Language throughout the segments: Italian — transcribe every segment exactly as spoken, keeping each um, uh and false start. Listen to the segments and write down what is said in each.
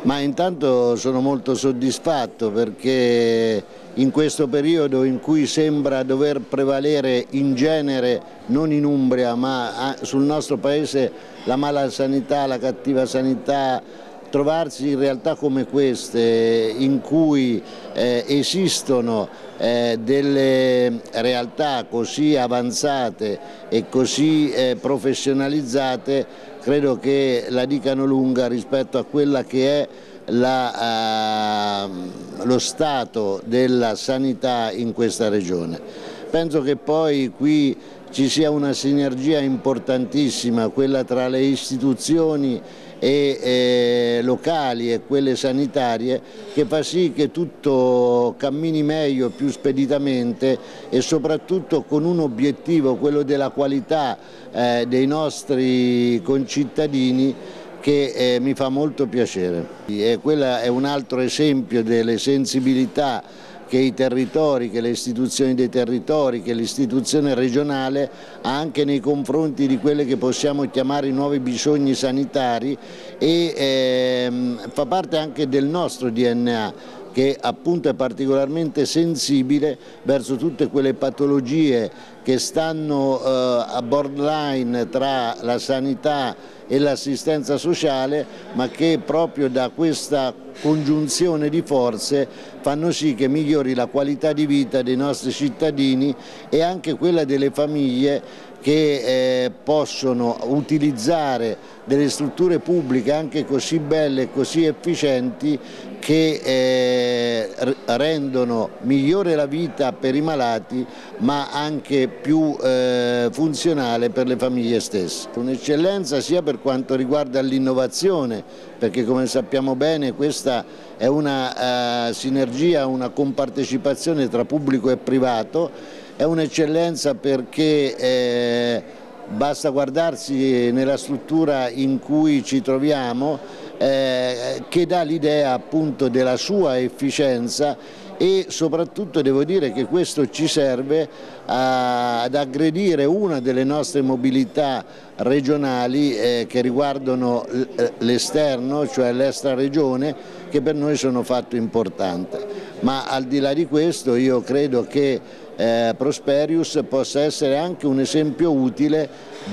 Ma intanto sono molto soddisfatto perché in questo periodo in cui sembra dover prevalere in genere, non in Umbria ma sul nostro paese, la mala sanità, la cattiva sanità, trovarsi in realtà come queste in cui eh, esistono eh, delle realtà così avanzate e così eh, professionalizzate, credo che la dicano lunga rispetto a quella che è la, uh, lo stato della sanità in questa regione. Penso che poi qui ci sia una sinergia importantissima, quella tra le istituzioni e, eh, locali e quelle sanitarie, che fa sì che tutto cammini meglio, più speditamente e soprattutto con un obiettivo, quello della qualità eh, dei nostri concittadini, che eh, mi fa molto piacere. E quello è un altro esempio delle sensibilità che i territori, che le istituzioni dei territori, che l'istituzione regionale ha anche nei confronti di quelli che possiamo chiamare i nuovi bisogni sanitari, e ehm, fa parte anche del nostro D N A, che appunto è particolarmente sensibile verso tutte quelle patologie che stanno eh, a borderline tra la sanità e l'assistenza sociale, ma che proprio da questa congiunzione di forze fanno sì che migliori la qualità di vita dei nostri cittadini e anche quella delle famiglie, che eh, possono utilizzare delle strutture pubbliche anche così belle e così efficienti, che eh, rendono migliore la vita per i malati ma anche più eh, funzionale per le famiglie stesse. Un'eccellenza sia per quanto riguarda l'innovazione, perché come sappiamo bene questa è una uh, sinergia, una compartecipazione tra pubblico e privato. È un'eccellenza perché eh, basta guardarsi nella struttura in cui ci troviamo, eh, che dà l'idea appunto della sua efficienza, e soprattutto devo dire che questo ci serve a, ad aggredire una delle nostre mobilità regionali eh, che riguardano l'esterno, cioè l'extraregione, che per noi sono fatto importante. Ma al di là di questo io credo che eh, Prosperius possa essere anche un esempio utile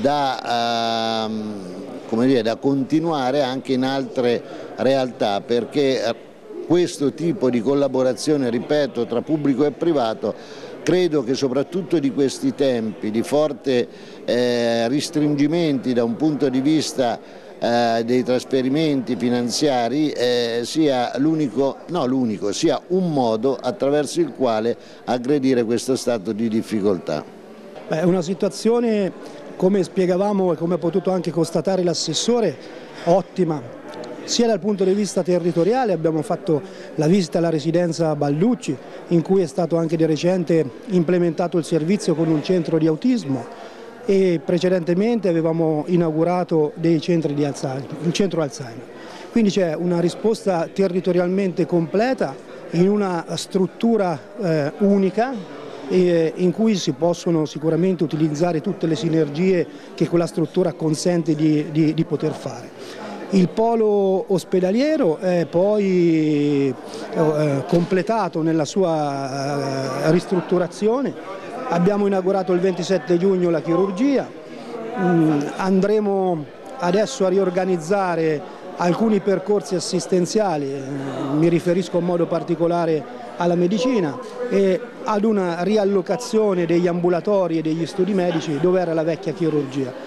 da, eh, come dire, da continuare anche in altre realtà, perché questo tipo di collaborazione, ripeto, tra pubblico e privato, credo che soprattutto di questi tempi di forte eh, restringimenti da un punto di vista eh, dei trasferimenti finanziari eh, sia l'unico, no l'unico, sia un modo attraverso il quale aggredire questo stato di difficoltà. Beh, è una situazione, come spiegavamo e come ha potuto anche constatare l'assessore, ottima. Sia dal punto di vista territoriale, abbiamo fatto la visita alla residenza Balducci, in cui è stato anche di recente implementato il servizio con un centro di autismo, e precedentemente avevamo inaugurato dei centri di Alzheimer, il centro Alzheimer. Quindi c'è una risposta territorialmente completa in una struttura eh, unica, eh, in cui si possono sicuramente utilizzare tutte le sinergie che quella struttura consente di, di, di poter fare. Il polo ospedaliero è poi eh, completato nella sua eh, ristrutturazione. Abbiamo inaugurato il ventisette giugno la chirurgia, mm, andremo adesso a riorganizzare alcuni percorsi assistenziali, eh, mi riferisco in modo particolare alla medicina e ad una riallocazione degli ambulatori e degli studi medici dove era la vecchia chirurgia.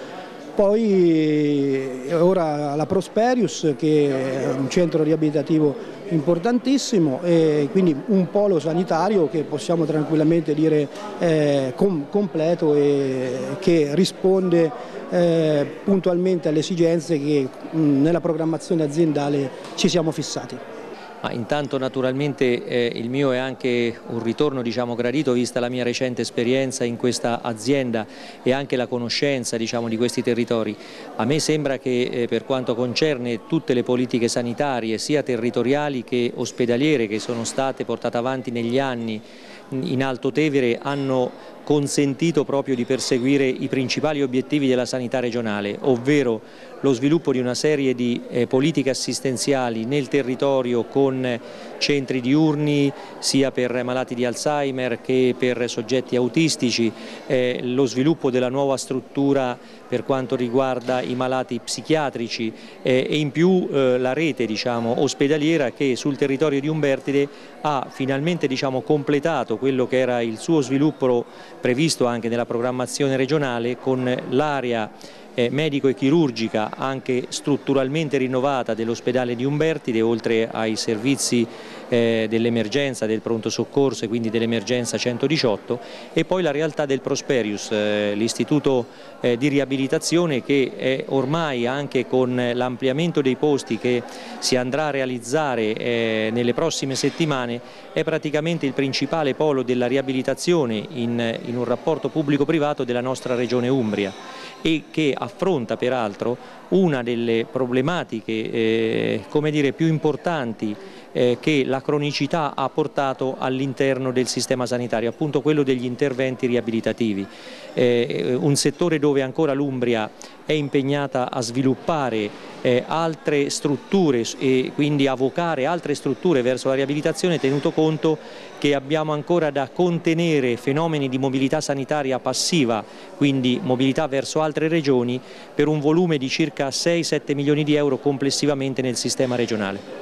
Poi ora la Prosperius, che è un centro riabilitativo importantissimo, e quindi un polo sanitario che possiamo tranquillamente dire eh, com completo e che risponde eh, puntualmente alle esigenze che mh, nella programmazione aziendale ci siamo fissati. Ma intanto naturalmente eh, il mio è anche un ritorno, diciamo, gradito, vista la mia recente esperienza in questa azienda e anche la conoscenza, diciamo, di questi territori. A me sembra che eh, per quanto concerne tutte le politiche sanitarie, sia territoriali che ospedaliere, che sono state portate avanti negli anni in Alto Tevere hanno consentito proprio di perseguire i principali obiettivi della sanità regionale, ovvero lo sviluppo di una serie di eh, politiche assistenziali nel territorio con centri diurni sia per malati di Alzheimer che per soggetti autistici, eh, lo sviluppo della nuova struttura per quanto riguarda i malati psichiatrici eh, e in più eh, la rete, diciamo, ospedaliera che sul territorio di Umbertide ha finalmente, diciamo, completato quello che era il suo sviluppo previsto anche nella programmazione regionale, con l'area eh, medico e chirurgica anche strutturalmente rinnovata dell'ospedale di Umbertide, oltre ai servizi eh, dell'emergenza, del pronto soccorso e quindi dell'emergenza centodiciotto, e poi la realtà del Prosperius, eh, l'istituto eh, di riabilitazione che è ormai, anche con l'ampliamento dei posti che si andrà a realizzare eh, nelle prossime settimane, è praticamente il principale polo della riabilitazione in, in un rapporto pubblico-privato della nostra regione Umbria, e che affronta peraltro una delle problematiche eh, come dire, più importanti eh, che la cronicità ha portato all'interno del sistema sanitario, appunto quello degli interventi riabilitativi. Eh, un settore dove ancora l'Umbria è impegnata a sviluppare eh, altre strutture e quindi a vocare altre strutture verso la riabilitazione, tenuto conto che abbiamo ancora da contenere fenomeni di mobilità sanitaria passiva, quindi mobilità verso altre regioni, per un volume di circa sei sette milioni di euro complessivamente nel sistema regionale.